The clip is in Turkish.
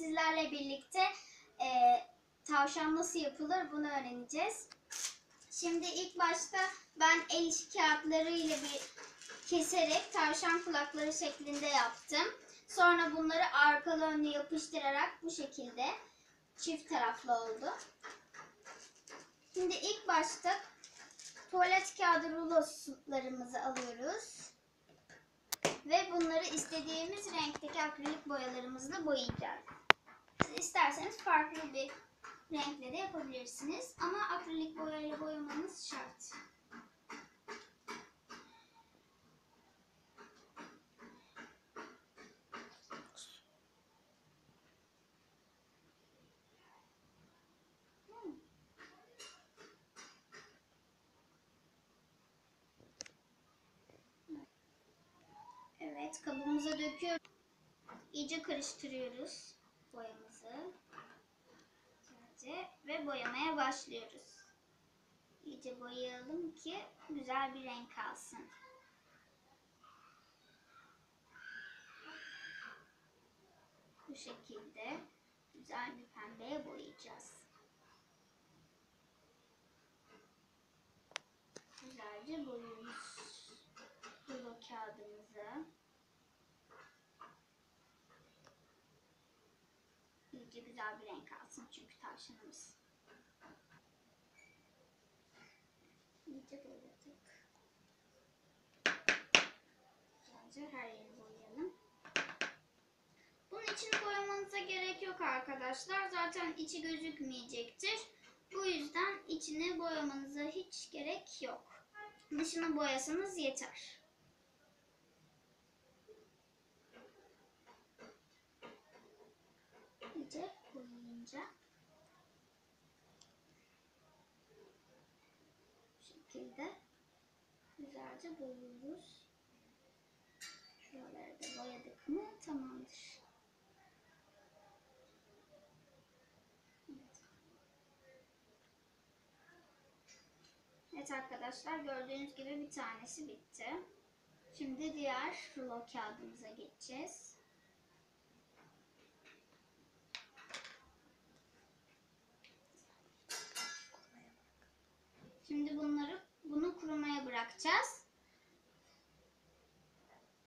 sizlerle birlikte tavşan nasıl yapılır bunu öğreneceğiz. Şimdi ilk başta ben el işi kağıtları ile bir keserek tavşan kulakları şeklinde yaptım. Sonra bunları arkalı önlü yapıştırarak bu şekilde çift taraflı oldu. Şimdi ilk başta tuvalet kağıdı rulolarımızı alıyoruz. Ve bunları istediğimiz renkteki akrilik boyalarımızla boyayacağız. Siz isterseniz farklı bir renkle de yapabilirsiniz. Ama akrilik boyayla boyamanız şart. Evet, kabımıza döküyoruz. İyice karıştırıyoruz boyamızı. Ve boyamaya başlıyoruz. İyice boyayalım ki güzel bir renk alsın. Bu şekilde güzel bir pembeye boyayacağız. Güzelce boyuyoruz rulo kağıdımızı. İyice güzel bir renk alsın çünkü tavşanımız. İyice boyadık. Güzelce her yeri boyayalım. Bunun içini boyamanıza gerek yok arkadaşlar. Zaten içi gözükmeyecektir. Bu yüzden içini boyamanıza hiç gerek yok. Dışını boyasanız yeter. İyice boyayınca bu şekilde güzelce boyuyoruz. Şuraları da boyadık mı tamamdır. Evet arkadaşlar, gördüğünüz gibi bir tanesi bitti. Şimdi diğer rulo kağıdımıza geçeceğiz. Şimdi bunu kurumaya bırakacağız.